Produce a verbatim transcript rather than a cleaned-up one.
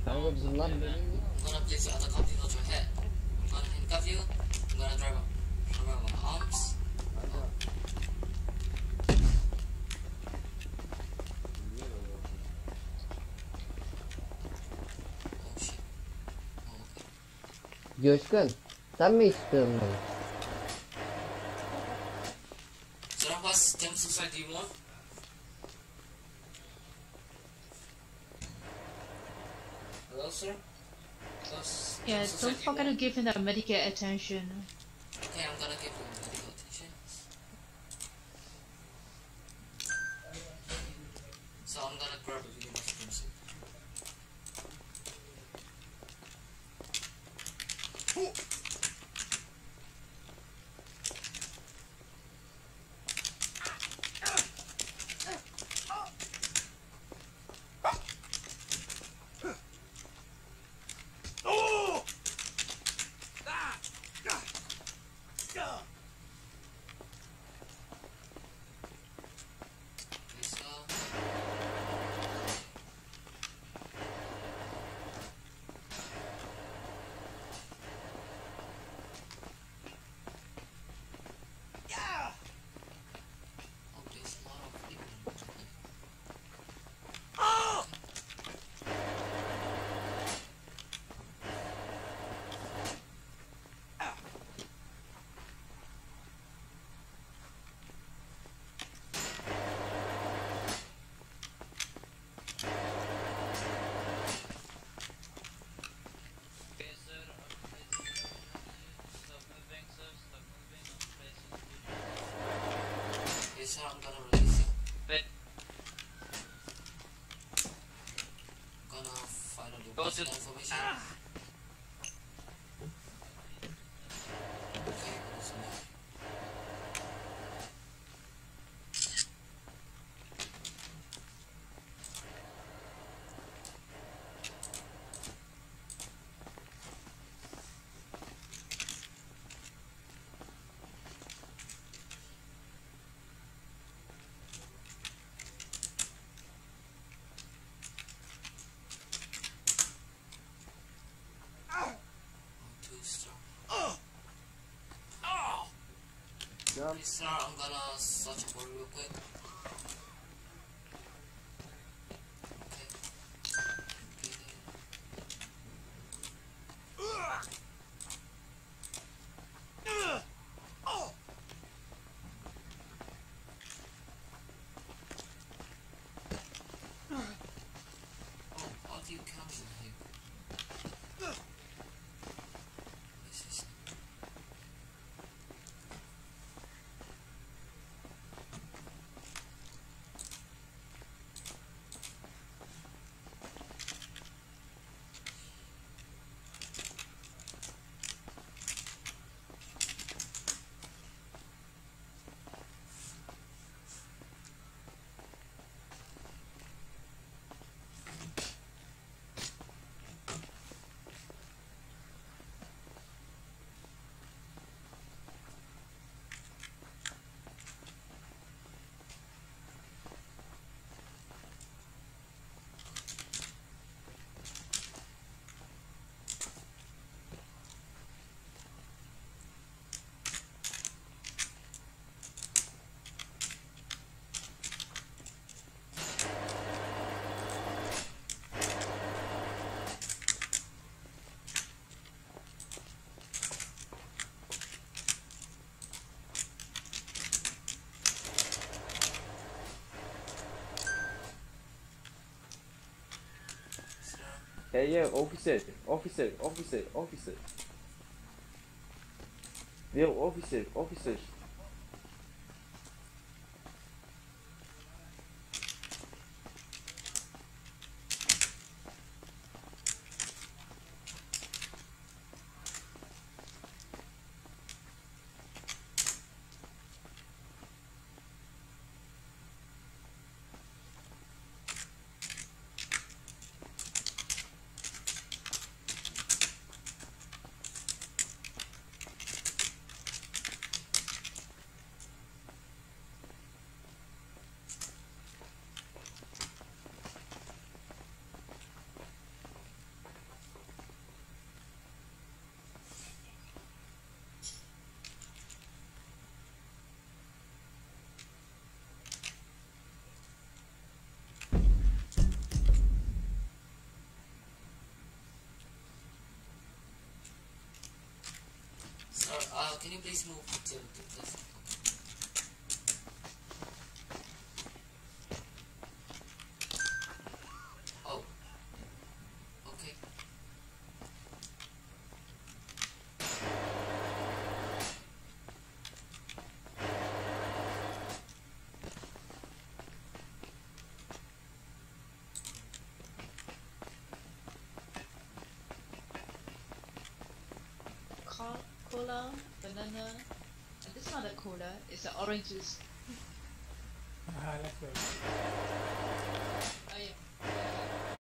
Kanka bunlar benim değil. I'm gonna place the other copy on your head. I'm gonna handcuff you. I'm gonna drive around my arms. Kanka. Oh shit. Oh, okay. Coşkun. Sen mi istiyorsun bunu? So how much jump suicide do you want? Hello, sir? Those Yeah, jump don't suicide you forget to want? give him the medical attention. Okay, I'm gonna give you medical attention. So I'm gonna grab a video of jump suit. So I'm gonna release it. Wait. I'm gonna find out your personal information. Okay, what's in there? Jump. Sir, I'm gonna search for it real quick. Okay. Oh, how do you come in here? This is Hey, yeah, officer, officer, officer, officer. Yo, officer, officer. can you please move to, to this? Oh. Okay. Co- Cola, banana. And this is not a cola, it's an orange juice. Ah, let's wait.